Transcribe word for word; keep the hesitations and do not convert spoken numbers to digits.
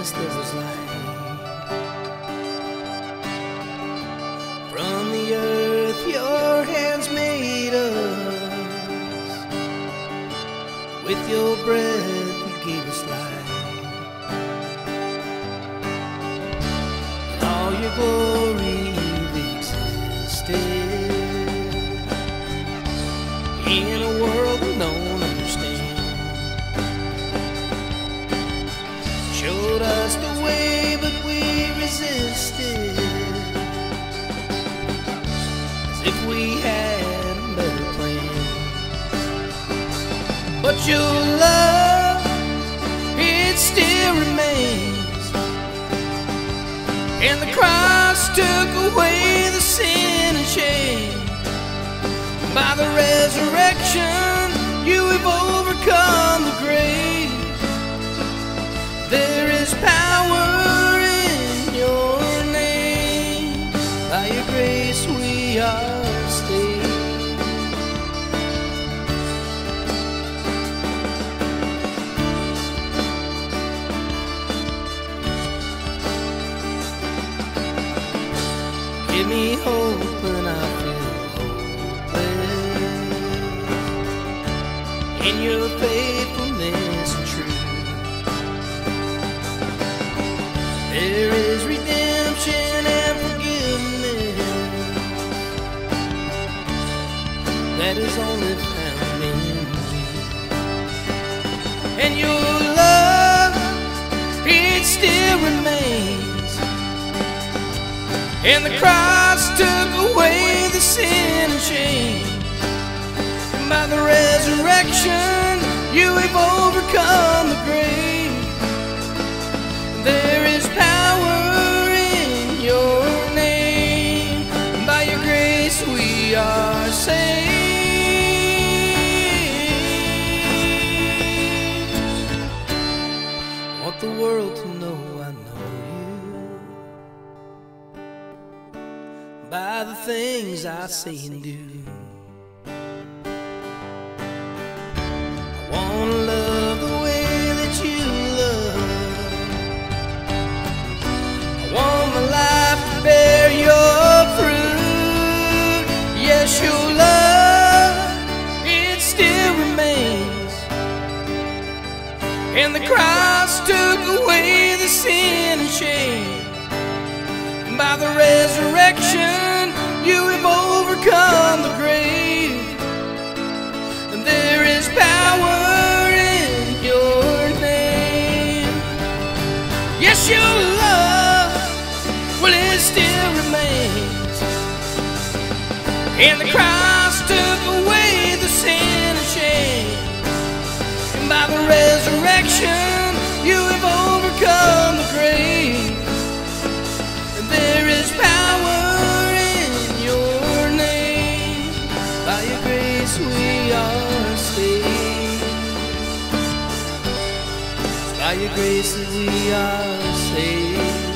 darkness there was light. From the earth your hands made us. With your breath you gave us life. In all your glory you've existed. In a world we don't understand. Showed us the way but we resisted. If we had a better plan. But your love, it still remains. And the cross took away the sin and shame. By the resurrection, you have overcome the grave. There is power in your name. By your grace we are saved. Give me hope when I feel hopeless. In your faithfulness and truth, there is redemption and forgiveness that is only found in you. And your love, it still remains. And the cross took away the sin and shame. And by the resurrection, you have overcome the grave. There is power in your name. And by your grace we are saved. I want the world to know I know you by the things I say and do. I want to love the way that you love. I want my life to bear your fruit. Yes, your love, it still remains. And the cross took away the sin and shame. By the resurrection, you have overcome the grave. And there is power in your name. Yes, your love, well, it still remains. And the cross took away the sin and shame. And by the resurrection, you have overcome the grave. There is power in your name. By your grace we are saved. By your grace that we are saved.